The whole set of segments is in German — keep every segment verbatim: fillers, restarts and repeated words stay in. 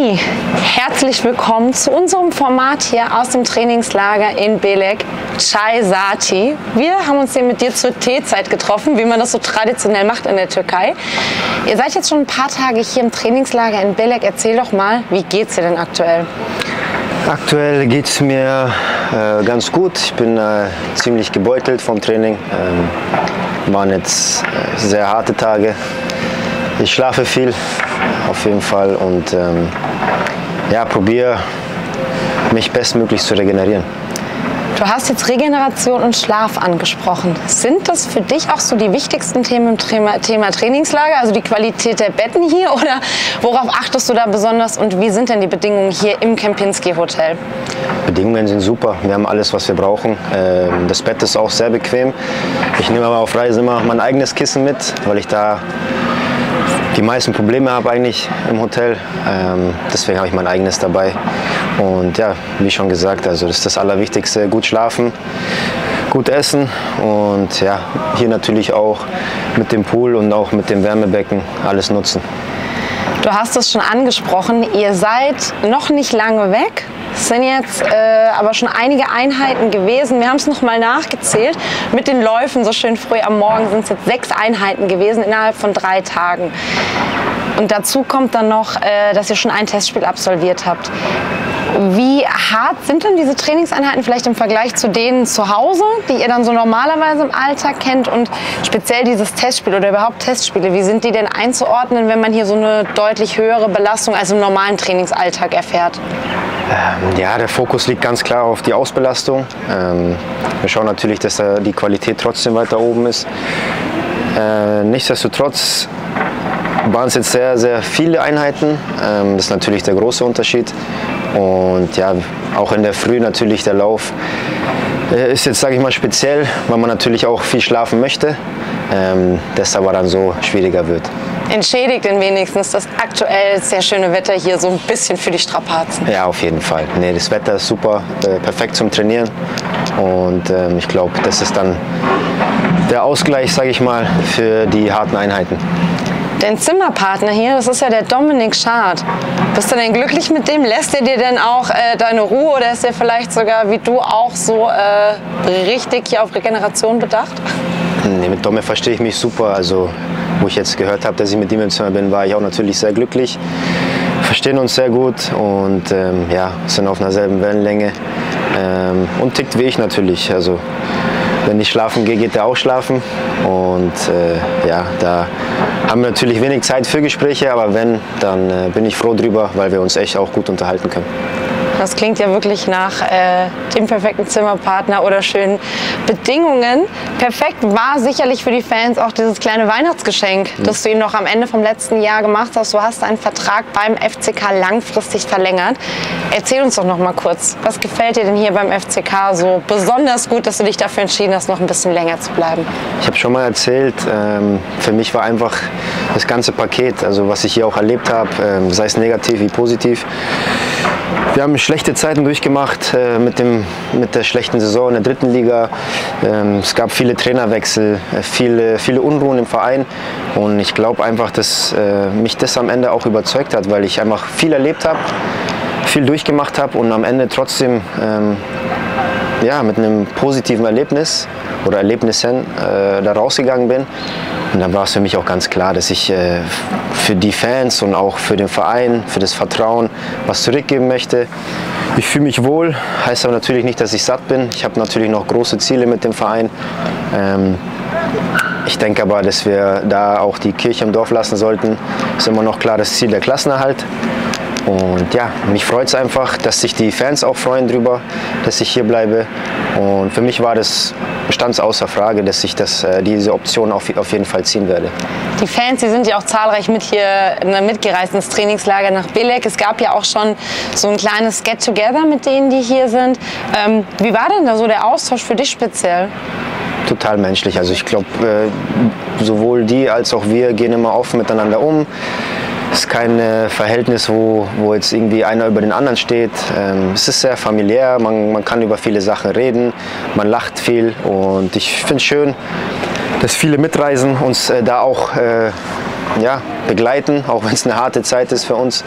Dani, herzlich willkommen zu unserem Format hier aus dem Trainingslager in Belek, Çay Saati. Wir haben uns hier mit dir zur Teezeit getroffen, wie man das so traditionell macht in der Türkei. Ihr seid jetzt schon ein paar Tage hier im Trainingslager in Belek. Erzähl doch mal, wie geht's dir denn aktuell? Aktuell geht es mir äh, ganz gut. Ich bin äh, ziemlich gebeutelt vom Training. Ähm, waren jetzt äh, sehr harte Tage. Ich schlafe viel, auf jeden Fall, und ähm, ja, probiere mich bestmöglich zu regenerieren. Du hast jetzt Regeneration und Schlaf angesprochen. Sind das für dich auch so die wichtigsten Themen im Thema, Thema Trainingslager, also die Qualität der Betten hier, oder worauf achtest du da besonders und wie sind denn die Bedingungen hier im Kempinski Hotel? Bedingungen sind super, wir haben alles, was wir brauchen. Das Bett ist auch sehr bequem. Ich nehme aber auf Reise immer mein eigenes Kissen mit, weil ich da die meisten Probleme habe eigentlich im Hotel. Ähm, deswegen habe ich mein eigenes dabei. Und ja, wie schon gesagt, also das ist das Allerwichtigste: gut schlafen, gut essen und ja, hier natürlich auch mit dem Pool und auch mit dem Wärmebecken alles nutzen. Du hast es schon angesprochen, ihr seid noch nicht lange weg. Es sind jetzt äh, aber schon einige Einheiten gewesen. Wir haben es noch mal nachgezählt. Mit den Läufen so schön früh am Morgen sind es jetzt sechs Einheiten gewesen innerhalb von drei Tagen. Und dazu kommt dann noch, äh, dass ihr schon ein Testspiel absolviert habt. Wie hart sind denn diese Trainingseinheiten vielleicht im Vergleich zu denen zu Hause, die ihr dann so normalerweise im Alltag kennt, und speziell dieses Testspiel oder überhaupt Testspiele, wie sind die denn einzuordnen, wenn man hier so eine deutlich höhere Belastung als im normalen Trainingsalltag erfährt? Ähm, ja, der Fokus liegt ganz klar auf die Ausbelastung. Ähm, wir schauen natürlich, dass da die Qualität trotzdem weiter oben ist. Äh, nichtsdestotrotz waren es jetzt sehr, sehr viele Einheiten. Ähm, das ist natürlich der große Unterschied. Und ja, auch in der Früh natürlich der Lauf äh, ist jetzt, sage ich mal, speziell, weil man natürlich auch viel schlafen möchte, ähm, das aber dann so schwieriger wird. Entschädigt denn wenigstens das aktuell sehr schöne Wetter hier so ein bisschen für die Strapazen? Ja, auf jeden Fall. Nee, das Wetter ist super, äh, perfekt zum Trainieren, und ähm, ich glaube, das ist dann der Ausgleich, sage ich mal, für die harten Einheiten. Dein Zimmerpartner hier, das ist ja der Dominik Schad. Bist du denn glücklich mit dem? Lässt er dir denn auch äh, deine Ruhe, oder ist er vielleicht sogar wie du auch so äh, richtig hier auf Regeneration bedacht? Nee, mit Domme verstehe ich mich super. Also, wo ich jetzt gehört habe, dass ich mit ihm im Zimmer bin, war ich auch natürlich sehr glücklich. Wir verstehen uns sehr gut und ähm, ja, sind auf einer selben Wellenlänge, ähm, und tickt wie ich natürlich. Also, wenn ich schlafen gehe, geht er auch schlafen, und äh, ja, da haben wir natürlich wenig Zeit für Gespräche, aber wenn, dann äh, bin ich froh drüber, weil wir uns echt auch gut unterhalten können. Das klingt ja wirklich nach äh, dem perfekten Zimmerpartner oder schönen Bedingungen. Perfekt war sicherlich für die Fans auch dieses kleine Weihnachtsgeschenk, mhm. das du ihnen noch am Ende vom letzten Jahr gemacht hast. Du hast deinen Vertrag beim F C K langfristig verlängert. Erzähl uns doch noch mal kurz, was gefällt dir denn hier beim F C K so besonders gut, dass du dich dafür entschieden hast, noch ein bisschen länger zu bleiben? Ich habe schon mal erzählt, ähm, für mich war einfach das ganze Paket, also was ich hier auch erlebt habe, ähm, sei es negativ wie positiv. Wir haben schlechte Zeiten durchgemacht äh, mit, dem, mit der schlechten Saison in der dritten Liga. Ähm, es gab viele Trainerwechsel, äh, viele, viele Unruhen im Verein, und ich glaube einfach, dass äh, mich das am Ende auch überzeugt hat, weil ich einfach viel erlebt habe, viel durchgemacht habe und am Ende trotzdem ähm, ja, mit einem positiven Erlebnis oder Erlebnissen äh, da rausgegangen bin. Und dann war es für mich auch ganz klar, dass ich äh, für die Fans und auch für den Verein, für das Vertrauen was zurückgeben möchte. Ich fühle mich wohl, heißt aber natürlich nicht, dass ich satt bin. Ich habe natürlich noch große Ziele mit dem Verein. Ähm, ich denke aber, dass wir da auch die Kirche im Dorf lassen sollten. Es ist immer noch klar das Ziel der Klassenerhalt. Und ja, mich freut es einfach, dass sich die Fans auch freuen darüber, dass ich hier bleibe. Und für mich war das, stand es außer Frage, dass ich das, äh, diese Option auf, auf jeden Fall ziehen werde. Die Fans, die sind ja auch zahlreich mit hier mitgereist ins Trainingslager nach Belek. Es gab ja auch schon so ein kleines Get-Together mit denen, die hier sind. Ähm, wie war denn da so der Austausch für dich speziell? Total menschlich. Also ich glaube, äh, sowohl die als auch wir gehen immer offen miteinander um. Es ist kein äh, Verhältnis, wo, wo jetzt irgendwie einer über den anderen steht. Ähm, es ist sehr familiär, man, man kann über viele Sachen reden, man lacht viel, und ich finde es schön, dass viele mitreisen, uns äh, da auch äh, ja, begleiten, auch wenn es eine harte Zeit ist für uns.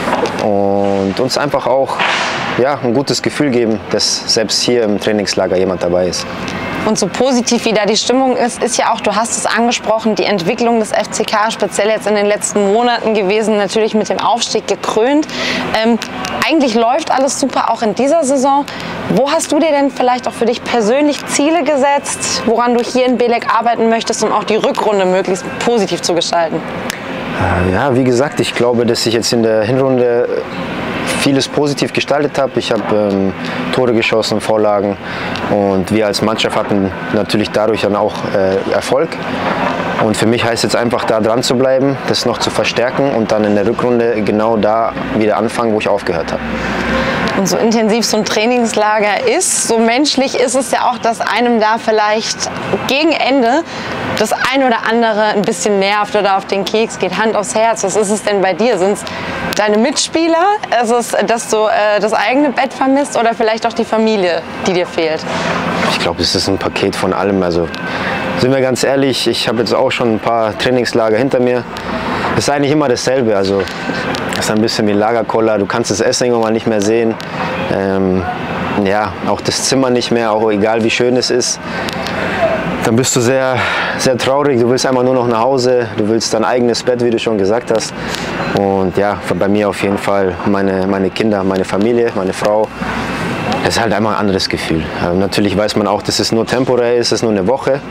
Und uns einfach auch ja, ein gutes Gefühl geben, dass selbst hier im Trainingslager jemand dabei ist. Und so positiv wie da die Stimmung ist, ist ja auch, du hast es angesprochen, die Entwicklung des F C K, speziell jetzt in den letzten Monaten gewesen, natürlich mit dem Aufstieg gekrönt. Ähm, eigentlich läuft alles super, auch in dieser Saison. Wo hast du dir denn vielleicht auch für dich persönlich Ziele gesetzt, woran du hier in Belek arbeiten möchtest, um auch die Rückrunde möglichst positiv zu gestalten? Ja, wie gesagt, ich glaube, dass ich jetzt in der Hinrunde vieles positiv gestaltet habe. Ich habe ähm, Tore geschossen, Vorlagen und wir als Mannschaft hatten natürlich dadurch dann auch äh, Erfolg. Und für mich heißt jetzt einfach da dran zu bleiben, das noch zu verstärken und dann in der Rückrunde genau da wieder anfangen, wo ich aufgehört habe. Und so intensiv so ein Trainingslager ist, so menschlich ist es ja auch, dass einem da vielleicht gegen Ende das ein oder andere ein bisschen nervt oder auf den Keks geht. Hand aufs Herz, was ist es denn bei dir? Sind es deine Mitspieler? Ist es, dass du äh, das eigene Bett vermisst oder vielleicht auch die Familie, die dir fehlt? Ich glaube, es ist ein Paket von allem. Also sind wir ganz ehrlich, ich habe jetzt auch schon ein paar Trainingslager hinter mir. Es ist eigentlich immer dasselbe. Also das ist ein bisschen wie Lagerkoller. Du kannst das Essen irgendwann mal nicht mehr sehen. Ähm, ja, auch das Zimmer nicht mehr, auch egal wie schön es ist. Dann bist du sehr, sehr traurig. Du willst einfach nur noch nach Hause. Du willst dein eigenes Bett, wie du schon gesagt hast. Und ja, bei mir auf jeden Fall meine, meine Kinder, meine Familie, meine Frau. Das ist halt einfach ein anderes Gefühl. Also natürlich weiß man auch, dass es nur temporär ist, es ist nur eine Woche.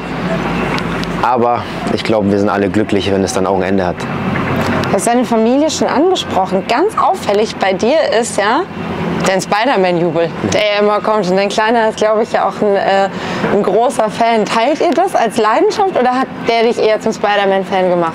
Aber ich glaube, wir sind alle glücklich, wenn es dann auch ein Ende hat. Du hast deine Familie schon angesprochen. Ganz auffällig bei dir ist ja der Spider-Man-Jubel, der ja immer kommt. Und dein Kleiner ist, glaube ich, ja auch ein, äh, ein großer Fan. Teilt ihr das als Leidenschaft oder hat der dich eher zum Spider-Man-Fan gemacht?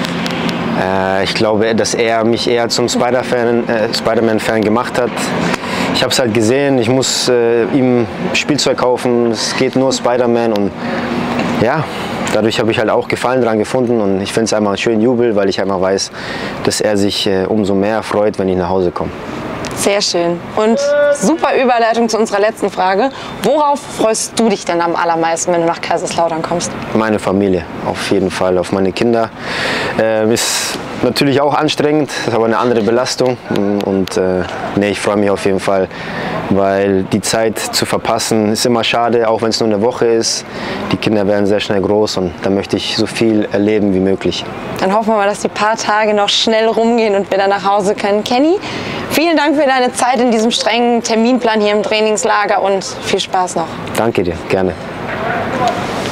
Äh, ich glaube, dass er mich eher zum Spider-Fan, äh, Spider-Man-Fan gemacht hat. Ich habe es halt gesehen, ich muss äh, ihm Spielzeug kaufen, es geht nur Spider-Man und ja, dadurch habe ich halt auch Gefallen dran gefunden und ich finde es einfach einen schönen Jubel, weil ich einfach weiß, dass er sich äh, umso mehr freut, wenn ich nach Hause komme. Sehr schön. Und super Überleitung zu unserer letzten Frage. Worauf freust du dich denn am allermeisten, wenn du nach Kaiserslautern kommst? Meine Familie, auf jeden Fall, auf meine Kinder. Äh, ist natürlich auch anstrengend, ist aber eine andere Belastung. Und äh, nee, ich freue mich auf jeden Fall, weil die Zeit zu verpassen ist immer schade, auch wenn es nur eine Woche ist. Die Kinder werden sehr schnell groß und da möchte ich so viel erleben wie möglich. Dann hoffen wir mal, dass die paar Tage noch schnell rumgehen und wir dann nach Hause können. Kenny, vielen Dank für deine Zeit in diesem strengen Terminplan hier im Trainingslager und viel Spaß noch. Danke dir, gerne.